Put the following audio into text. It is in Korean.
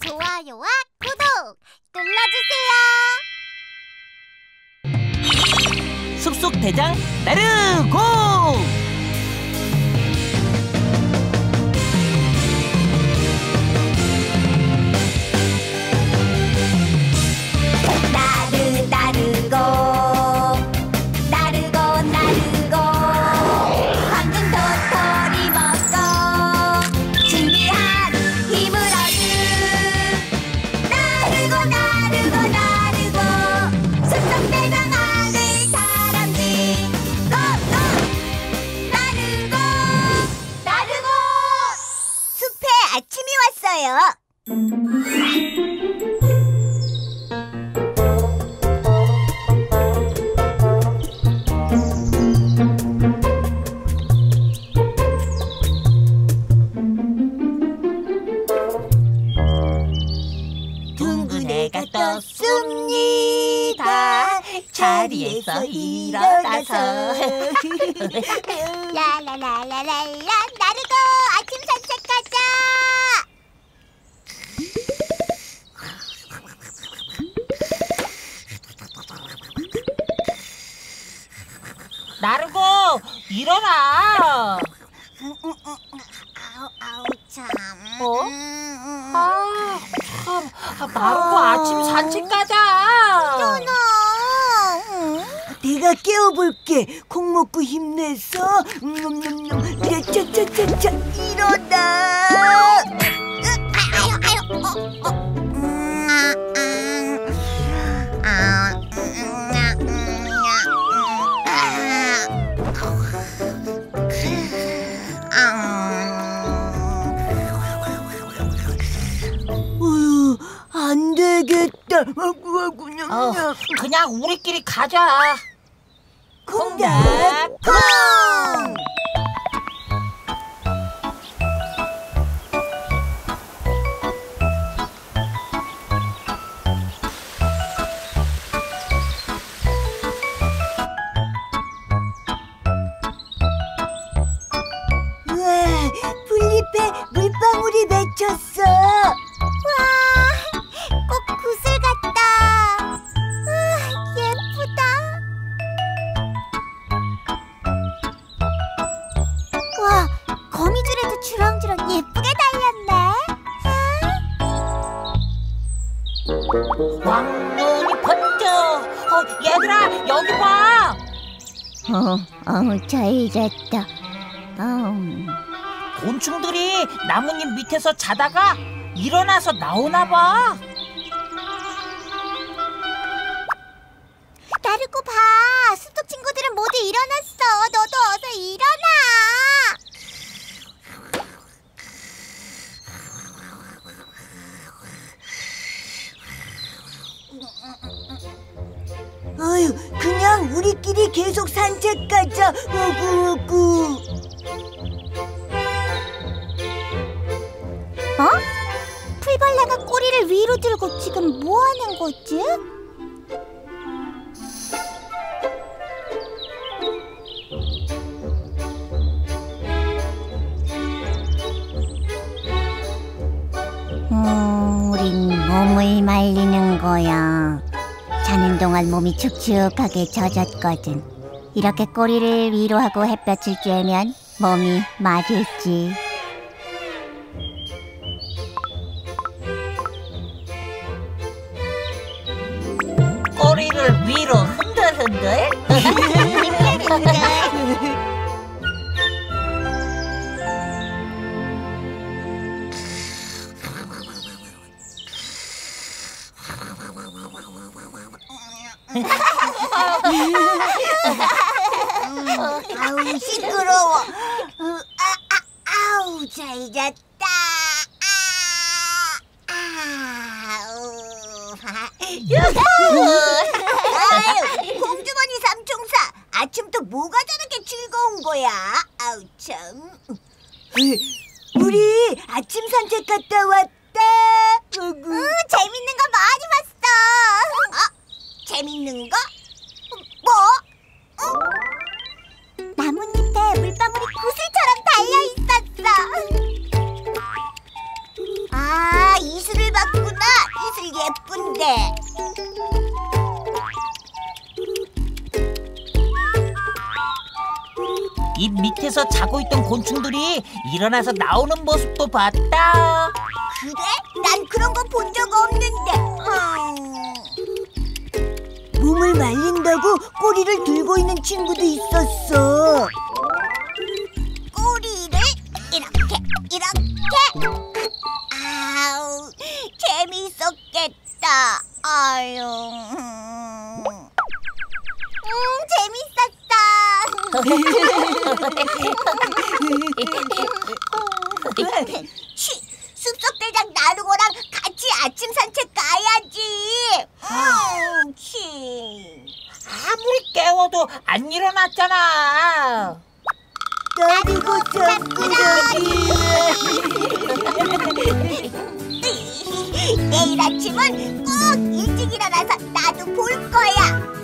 좋아요와 구독 눌러주세요. 숲속 대장 나르고! 아침이 왔어요. 둥근 해가 떴습니다. 자리에서 일어나서 라라라라라라 나르고 아침 산책 가자. 나르고 일어나. 아우 참. 나르고 아침 산책 가자. 일어나. 내가 깨워볼게. 콩 먹고 힘내서. 그래, 차차차차 일어나. 안 되겠다. 그냥 우리끼리 가자. 콩닥 콩! 우와, 풀잎에 물방울이 맺혔어. 꼭 구슬 같다. 예쁘다. 와, 거미줄에도 주렁주렁 예쁘게 달렸네. 왕눈이 번쩍. 얘들아 여기 봐. 잘 잤다. 곤충들이 나뭇잎 밑에서 자다가 일어나서 나오나 봐. 나르고 봐. 숲속 친구들은 모두 일어났어. 너도 어서 일어나. 아유, 그냥 우리끼리 계속 산책 가자. 우구우구. 풀벌레가 꼬리를 위로 들고 지금 뭐 하는 거지? 우린 몸을 말리는 거야. 자는 동안 몸이 축축하게 젖었거든. 이렇게 꼬리를 위로 하고 햇볕을 쬐면 몸이 마르지. 꼬리를 위로 흔들흔들. 아우, 시끄러워. 아우, 잘 잤다. 아유, 공주머니 삼총사. 아침부터 뭐가 저렇게 즐거운 거야? 아우, 참. 우리 아침 산책 갔다 왔다. 재밌는 거 많이 봤어. 재밌는 거? 뭐? 나뭇잎에 물방울이 구슬처럼 달려 있었어. 이슬을 받고 이 밑에서 자고 있던 곤충들이 일어나서 나오는 모습도 봤다. 그래? 난 그런 거 본 적 없는데. 몸을 말린다고 꼬리를 들고 있는 친구도 있었어. 꼬리를 이렇게. 아우, 재밌었겠다. 아유. 재밌었다. 치, 숲속대장 나루고랑 같이 아침 산책 가야지. 치. 아무리 깨워도 안 일어났잖아. 나리고 짝꾸러기. 내일 아침은 꼭 일찍 일어나서 나도 볼 거야.